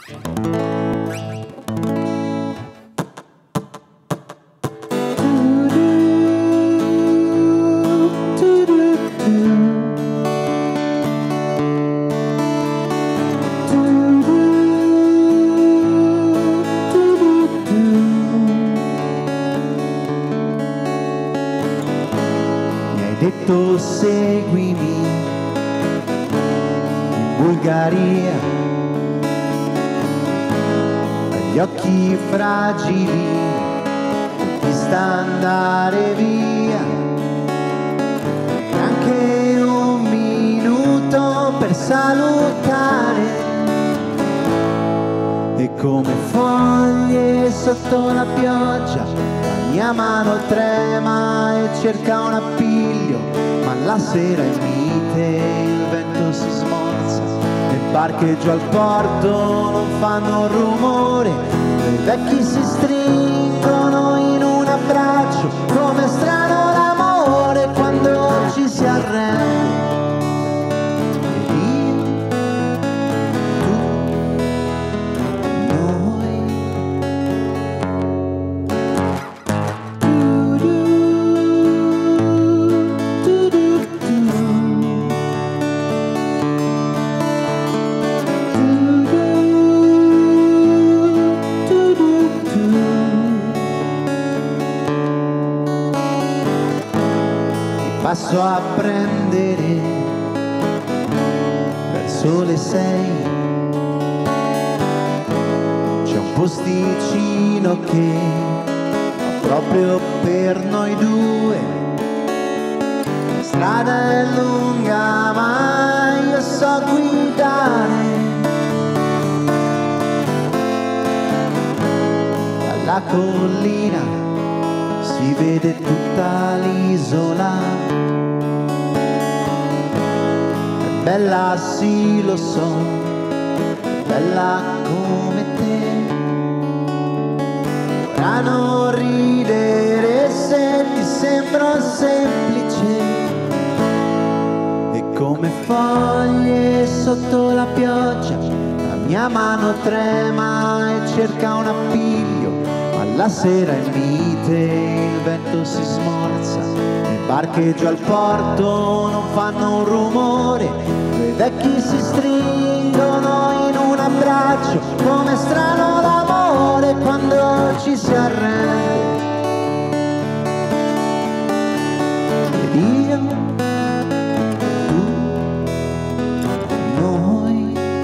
Detto seguimi in Bulgaria, agli occhi fragili ti sta andare via, anche un minuto per salutare, e come foglie sotto la pioggia la mia mano trema e cerca un appiglio, ma la sera è mite, il vento si smorza, le barche giù al porto non fanno rumore, i vecchi si stringono in un abbraccio, come strano l'amore quando ci si arrende. Passo a prendere verso le 6, c'è un posticino che fa proprio per noi due, la strada è lunga ma io so guidare, dalla collina si vede tutta l'isola. Bella sì lo so, bella come te, ora non ridere se ti sembro semplice, e come foglie sotto la pioggia la mia mano trema e cerca un appiglio, ma la sera è mite, il vento si smorza, le barche giù al porto non fanno un rumore, i vecchi si stringono in un abbraccio, come strano l'amore quando ci si arrende. Ed io, tu, noi.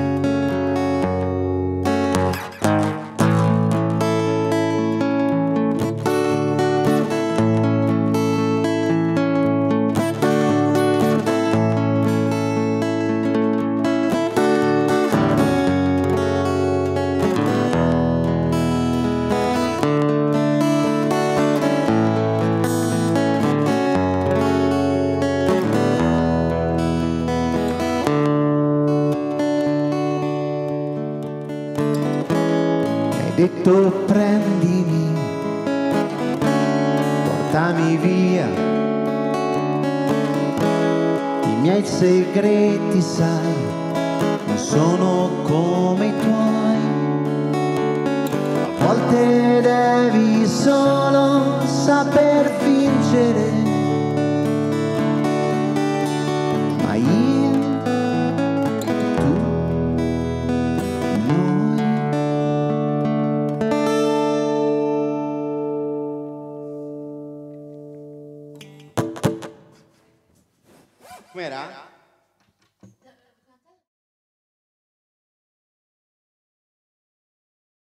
Detto prendimi, portami via, i miei segreti sai, non sono come i tuoi, a volte devi solo saper vincere, ma io, com'era?